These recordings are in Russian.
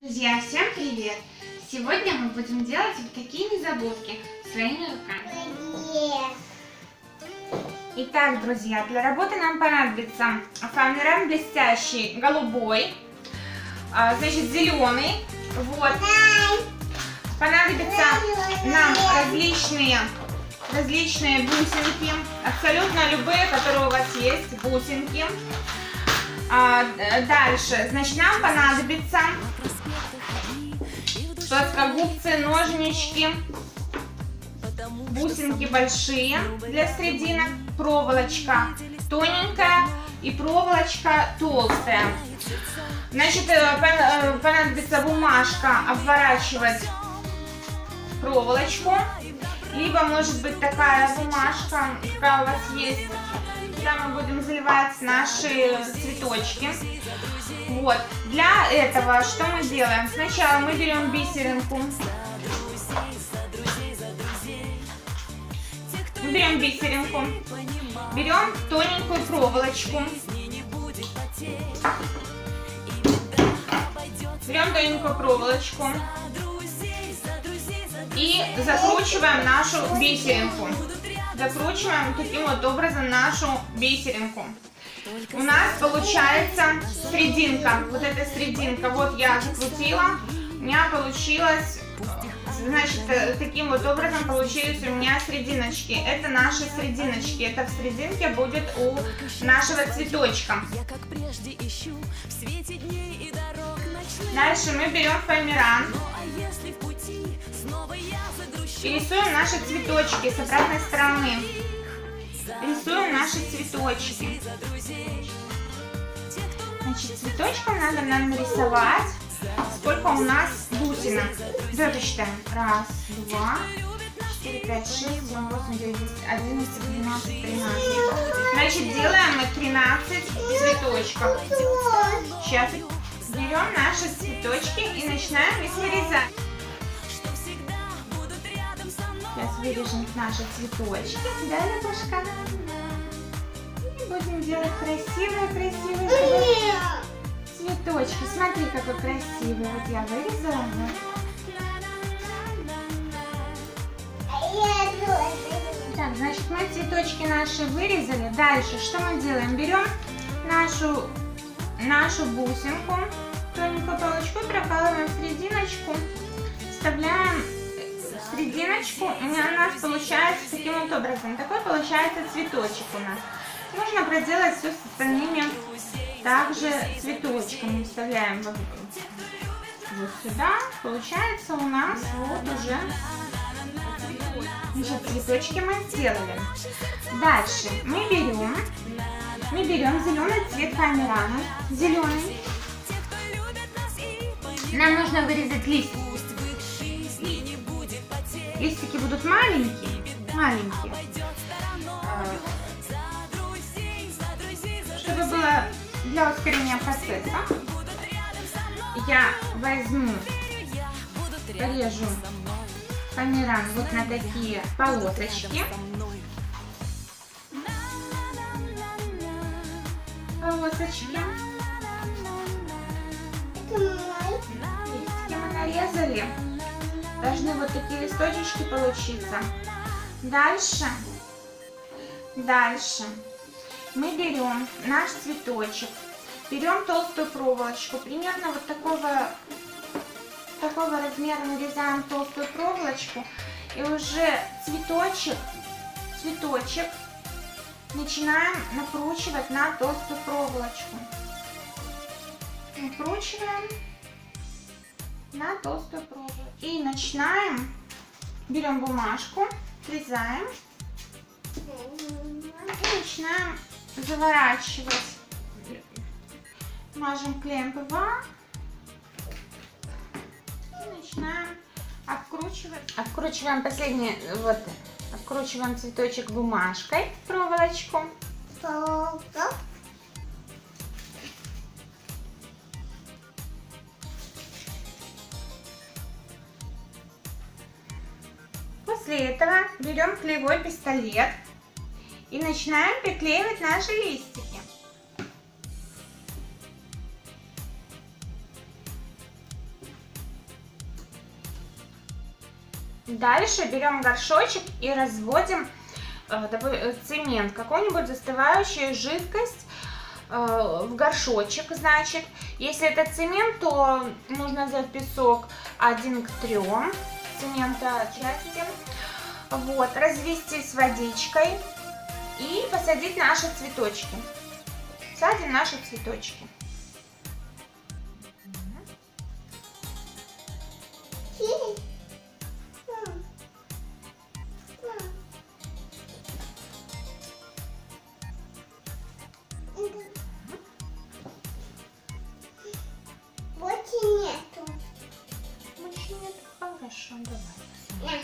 Друзья, всем привет! Сегодня мы будем делать вот такие незабудки своими руками. Итак, друзья, для работы нам понадобится фоамиран блестящий, голубой, значит, зеленый. Вот. Понадобятся нам различные бусинки, абсолютно любые, которые у вас есть, бусинки. Дальше, значит, нам понадобится плоскогубцы, ножнички, бусинки большие для срединок, проволочка тоненькая и проволочка толстая. Значит, понадобится бумажка, обворачивать проволочку, либо может быть такая бумажка, какая у вас есть. Сюда мы будем заливать наши цветочки. Вот. Для этого что мы делаем? Сначала мы берем бисеринку. Берем тоненькую проволочку. И закручиваем нашу бисеринку. Закручиваем таким вот образом нашу бисеринку. У нас получается срединка. Вот эта срединка. Вот я закрутила. У меня получилось, значит, таким вот образом получились у меня срединочки. Это наши срединочки. Это в срединке будет у нашего цветочка. Дальше мы берем фоамиран. И рисуем наши цветочки с обратной стороны. Рисуем наши цветочки. Значит, цветочком надо нам нарисовать, сколько у нас бусинок. Давайте считаем. 1, 2, 4, 5, 6, 7, 8, 9, 10, 11, 12, 13. Значит, делаем мы 13 цветочков. Сейчас берем наши цветочки и начинаем их вырезать. Сейчас вырежем наши цветочки. Да, Лепушка? И будем делать красивые цветочки. Смотри, какой красивый. Вот я вырезала. Так, значит, мы цветочки наши вырезали. Дальше что мы делаем? Берем нашу бусинку, тоненькую палочку, прокалываем в серединочку, вставляем серединочку, у нас получается таким вот образом. Такой получается цветочек у нас. Можно проделать все с остальными также цветочками. Вставляем вот сюда. Получается у нас вот уже, значит, цветочки мы сделали. Дальше мы берем зеленый цвет фоамирана. Зеленый. Нам нужно вырезать листики. Листики будут маленькие. Чтобы было для ускорения процесса, я порежу фоамиран вот на такие полосочки. Листики мы нарезали. Должны вот такие листочки получиться. Дальше мы берем наш цветочек, берем толстую проволочку, примерно вот такого размера нарезаем толстую проволочку, и уже цветочек начинаем накручивать на толстую проволочку. Накручиваем на толстую проволочку. И начинаем, берем бумажку, срезаем и начинаем заворачивать. Мажем клеем ПВА и начинаем обкручивать. Обкручиваем обкручиваем цветочек бумажкой, проволочку. После этого берем клеевой пистолет и начинаем приклеивать наши листики. Дальше берем горшочек и разводим цемент, какую-нибудь застывающую жидкость в горшочек, значит. Если это цемент, то нужно взять песок 1 к 3 цемента части. Вот, развести с водичкой и посадить наши цветочки. Садим наши цветочки. Больше нету. Больше нет. Хорошо, давай.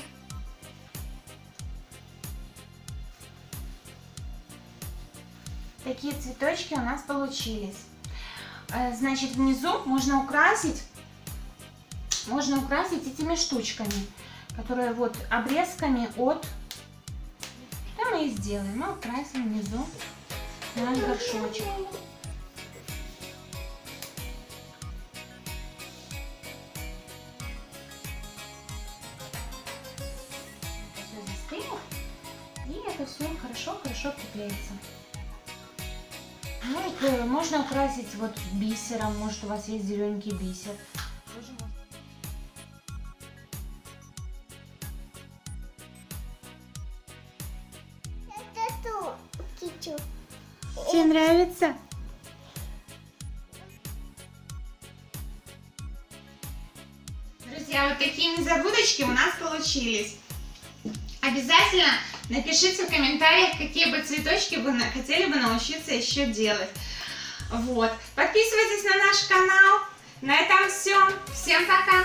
Такие цветочки у нас получились. Значит, внизу можно украсить этими штучками, которые вот обрезками от... Что мы и сделаем? Мы украсим внизу наш горшочек. Все застынет, и это все хорошо приклеится. Ну, можно украсить вот бисером, может у вас есть зелененький бисер. Тебе нравится? Друзья, вот такие незабудочки у нас получились. Обязательно напишите в комментариях, какие бы цветочки вы хотели бы научиться еще делать. Вот. Подписывайтесь на наш канал. На этом все. Всем пока!